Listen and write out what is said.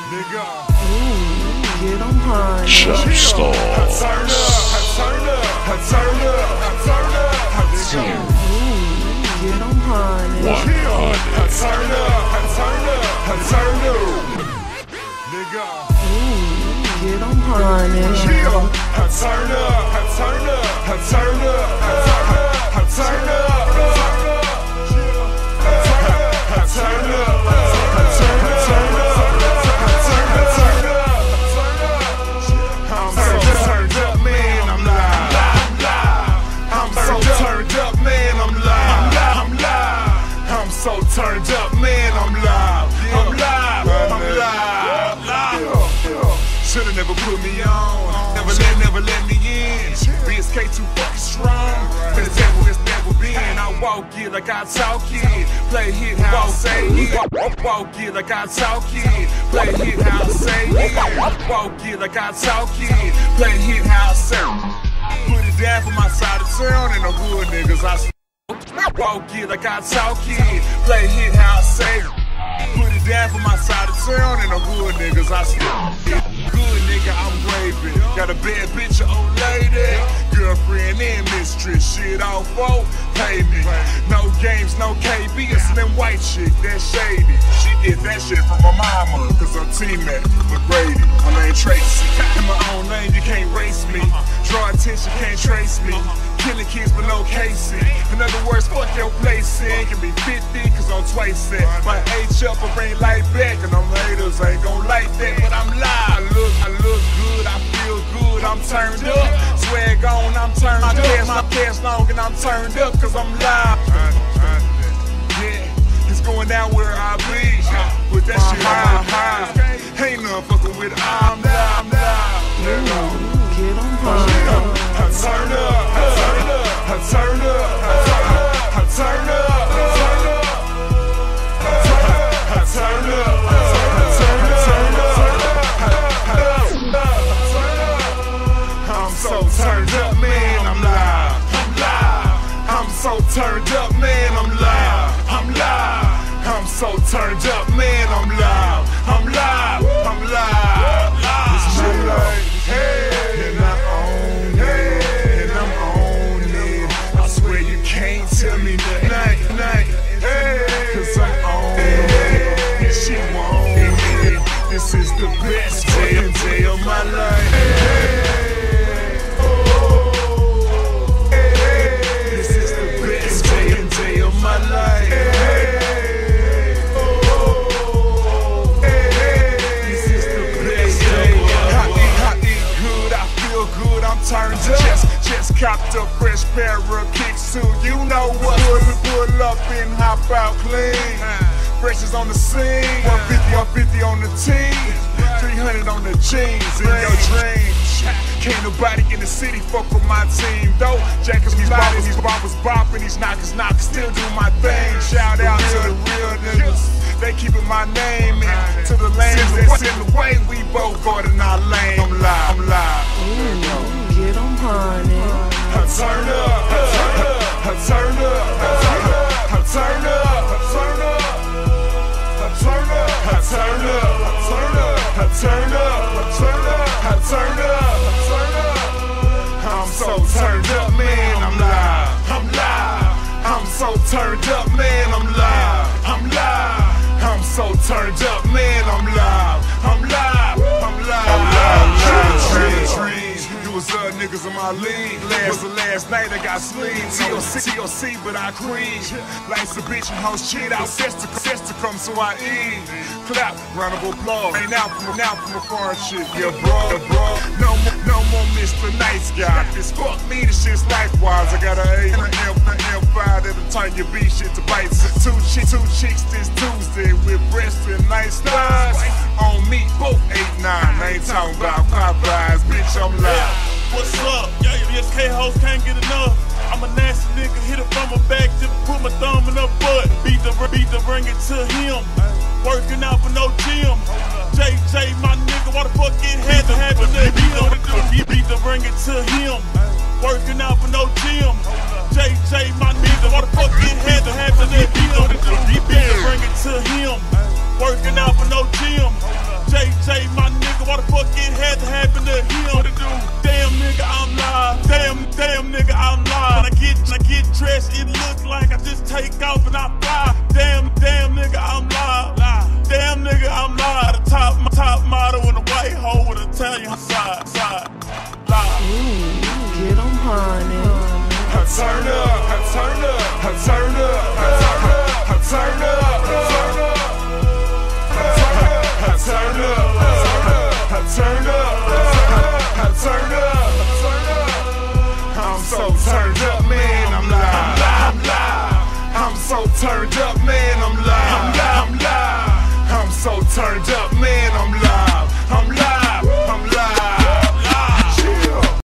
nigga. Ooh, get 'em high. Chop Stars. Turn up, turn up, turn up, turn up, nigga. Ooh, get 'em high. Turn up, turn up, turn up, nigga. Ooh, get 'em high. Turn up, turn up, turn up, turn up. So turned up, man, I'm live. I'm live, I'm live. Shoulda never put me on. Never let me in. BSK too fucking strong. But the devil is never been. I walk it like I talk it. Play hit how I say it. Walk it like I talk it. Play hit how I say it. Walk it like I talk it. Play hit how I say it. Put it down for my side of town and the hood niggas. I walk it like I talk it, play hit how I say it. Put it down for my side of town and the hood niggas. I still good nigga, I'm raving. Got a bad bitch, an old lady, girlfriend and mistress. Shit all folk, pay me. No games, no KB, a slim white chick, that shady. She get that shit from my mama, cause I'm teammate with Grady. My name Tracy. In my own lane, you can't race me. Draw attention, can't trace me. Killing kids but no casing. In other words, fuck your placing. Can be 50 cause I'm twice that. My H up, I bring light back. And them haters ain't gon' like that. But I'm live. I look good, I feel good, I'm turned up. Swag on, I'm turned up. My cash long and I'm turned up cause I'm live. Yeah, it's going down where I be. Put that shit high. Ain't nothing fucking with it. I'm live, Get 'em high. Turn up, turn up, turn up, turn up, turn up. I'm so turned up, man, I'm live. I'm so turned up, man, I'm live. I'm so turned up, man, I'm live. I'm live. This shit like, hey. Tell me night, hey, cause I'm on it, and she want it. This is the best day of my life. This is the best day of my life. This is the best day. I eat good, I feel good, I'm turned up. Just copped a fresh pair of kicks too. You know what? Pull up and hop out clean. Fresh is on the scene. 150 on the team. 300 on the jeans in your dreams. Can't nobody in the city fuck with my team though. Jackers, these boppers bopping, these knockers still do my thing. Shout out to the real niggas. They keepin' my name in. To the lanes that's in the way, we both got in our lane. I'm live. Ooh, get 'em high. Turn up, turn up, turn up, turn up, turn up, turn up, turn up, turn up, turn up. I'm so turned up, man, I'm live. I'm so turned up, man, I'm live. I'm so turned up, man, I'm live. Was niggas in my league. Last night I got sleep. TOC, but I creed. Life's a bitch and hoes cheat out. Sets to come, so I eat. Clap, round of applause. Ain't out from a foreign shit. Yeah, bro. No more Mr. Nice Guy. This fuck me, this shit's likewise. I got an A and an M5 that'll turn your B shit to bites. Two chicks this Tuesday with breasts and nice thighs. On me, both 8'9". I ain't talking about Popeyes, bitch, I'm live. What's up? Yeah, BSK hoes can't get enough. I'm a nasty nigga, hit it from my back, just put my thumb in her butt. Beat the bring it to him. Working out for no gym. JJ, my nigga, why the fuck it had to happen to him? Beat the bring it to him. Working out for no gym. JJ, my nigga, why the fuck it had to happen to him? Beat the bring it to him. Working out for no gym. JJ. turned up, man, I'm live. I'm so turned up, man.